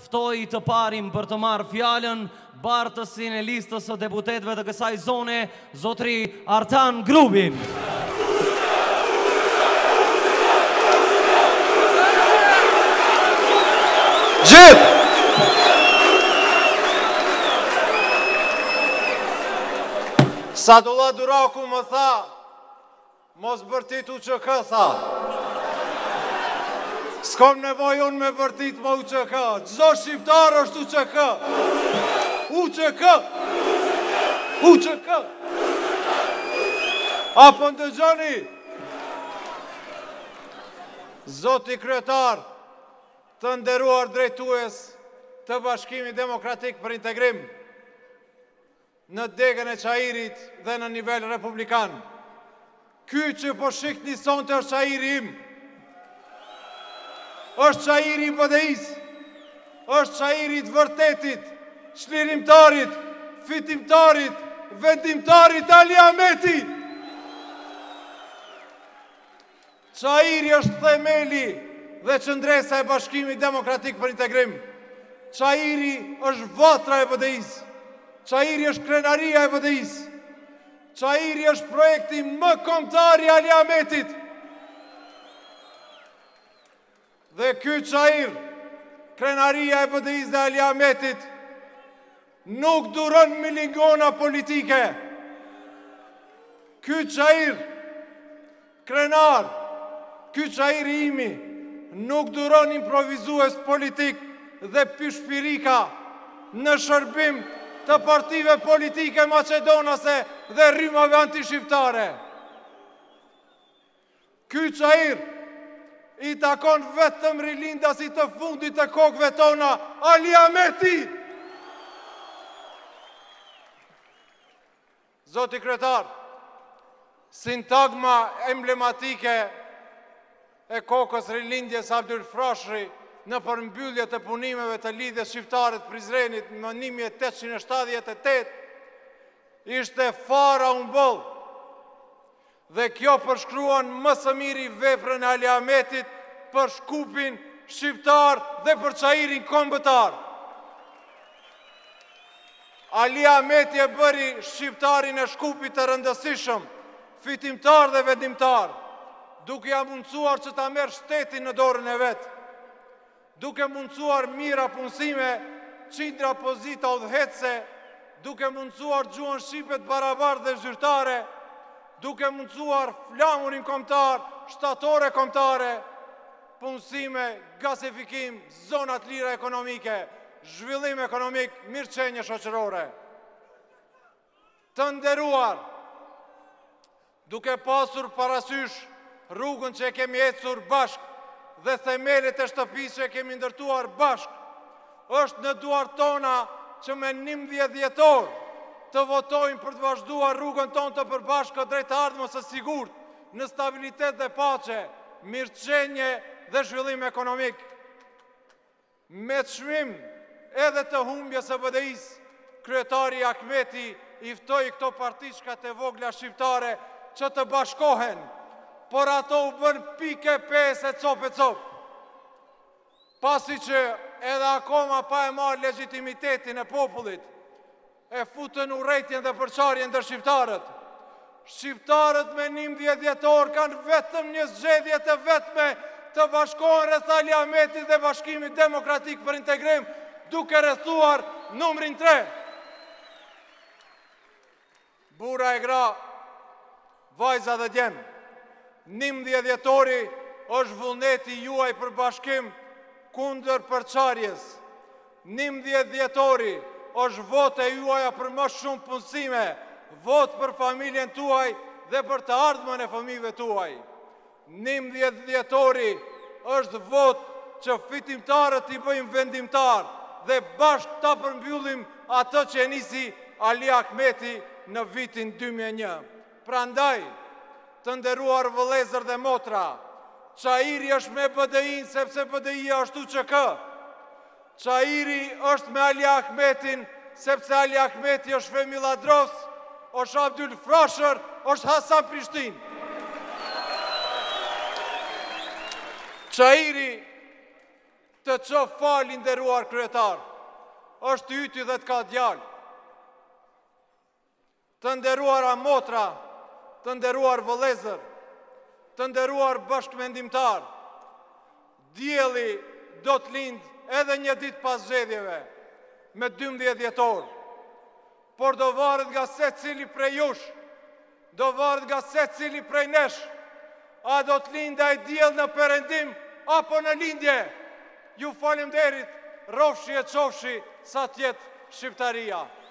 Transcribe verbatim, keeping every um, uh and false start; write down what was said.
ftoj të parim për të marrë fjallën bartësin e listës së deputetëve të kësaj zone, zotri Artan Grubin. Gjith! Sadullah Duraku më tha, mos bërtit u që kë, tha. S'kom nevoj unë me bërtit më u që kë. Gjdo shqiptar është u që kë. U që kë. U që kë. Apo ndëgjoni, zoti kryetar, të nderuar drejtues të Bashkimit Demokratik për Integrim, në degën e Qajirit dhe në nivel republikan. Ky që po shikni sonte është Qajiri im, është Qajiri i B D I-s, është Qajiri të vërtetit, çlirimtarit, fitimtarit, vendimtarit Ali Ahmeti. Qajiri është themeli dhe qëndresa e Bashkimit Demokratik për Integrim. Qajiri është vatra e B D I-s. Qajiri është krenaria e B D I-s. Qajiri është projekti më kombëtar i Ali Ahmetit. Dhe ky Qajir, krenaria e B D I-s dhe Ali Ahmetit, nuk duron milingona politike. Ky Qajir, krenar, ky Qajiri imi, nuk duron improvizues politik dhe pishpirika në shërbim të partive politike macedonase dhe rrymave antishqiptare. Ky Qajir i takon vetëm rilindasit të fundit të kokëve tona, Ali Ahmeti. Zoti kryetar, sintagma emblematike e kokës rilindjes Abdyl Frashëri në përmbyllje të punimeve të lidhjes shqiptare të Prizrenit në një mijë e tetëqind e shtatëdhjetë e tetë ishte fara umboll. Dhe kjo përshkruan më së miri veprën e Ali Ahmetit për Shkupin shqiptar dhe për Qajirin kombëtar. Ali Ahmeti e bëri shqiptarin e Shkupit të rëndësishëm, fitimtar dhe vendimtar, duke ja mundësuar që ta merr shtetin në dorën e vetë, duke mundësuar mira punësime, qindra pozita udhëhecse, duke mundësuar gjuhën shqipe të barabartë dhe zyrtare, duke mundësuar flamurin kombëtar, shtatore kombëtare, punësime, gasifikim, zonat lira ekonomike, zhvillim ekonomik, mirëqenje shoqërore. Të nderuar, duke pasur parasysh rrugën që e kemi ecur bashkë dhe themelet e shtëpisë që kemi ndërtuar bashkë, është në duart tona që me njëmbëdhjetë dhjetor të votojmë për të vazhduar rrugën tonë të përbashkët drejt ardhmës së sigurt, në stabilitet dhe paqe, mirëqenje dhe zhvillim ekonomik. Me çmim edhe të humbjes së B D I-s, kryetari Ahmeti i ftoi këto partishkat e vogla shqiptare që të bashkohen, por ato u bën pike pesë e copë e copë. Pasi që edhe akoma pa e marrë legitimitetin e popullit, e futën urrejtjen dhe përçarjen ndër shqiptarët. Shqiptarët me njëmbëdhjetë dhjetor kanë vetëm një zgjedhje të vetme të bashkohen rreth Ali Ahmetit dhe Bashkimit Demokratik për Integrim, duke rrethuar numrin tre. Burra e gra, vajza dhe djem, njëmbëdhjetë dhjetori është vullneti juaj për bashkim kundër përçarjes. njëmbëdhjetë dhjetori është vote juaja për më shumë punësime, votë për familjen tuaj dhe për të ardhmen e fëmijëve tuaj. njëmbëdhjetë dhjetori është votë që fitimtarët i bëjmë vendimtar dhe bashkë ta përmbyllim atë që e nisi Ali Ahmeti në vitin dy mijë e një. Prandaj, të nderuar vëllezër dhe motra, Qajiri është me B D I-n sepse B D I-ja është U Q K. Qajiri është me Ali Ahmetin sepse Ali Ahmeti është Femi Ladros, është Abdyl Frashër, është Hasan Prishtin. Qajiri të që falin nderuar kryetar, është yti dhe të ka djalë. Të nderuara motra, të nderuar vëllezër, të nderuar bashkëmendimtar, dielli do të lind edhe një ditë pas zgjedhjeve me dymbëdhjetë dhjetor, por do varet nga se cili prej jush, do varet nga se cili prej nesh, a do të lind ai diell në perëndim apo në lindje. Ju falemnderit, rofshi e qofshi sa tjetë Shqiptaria.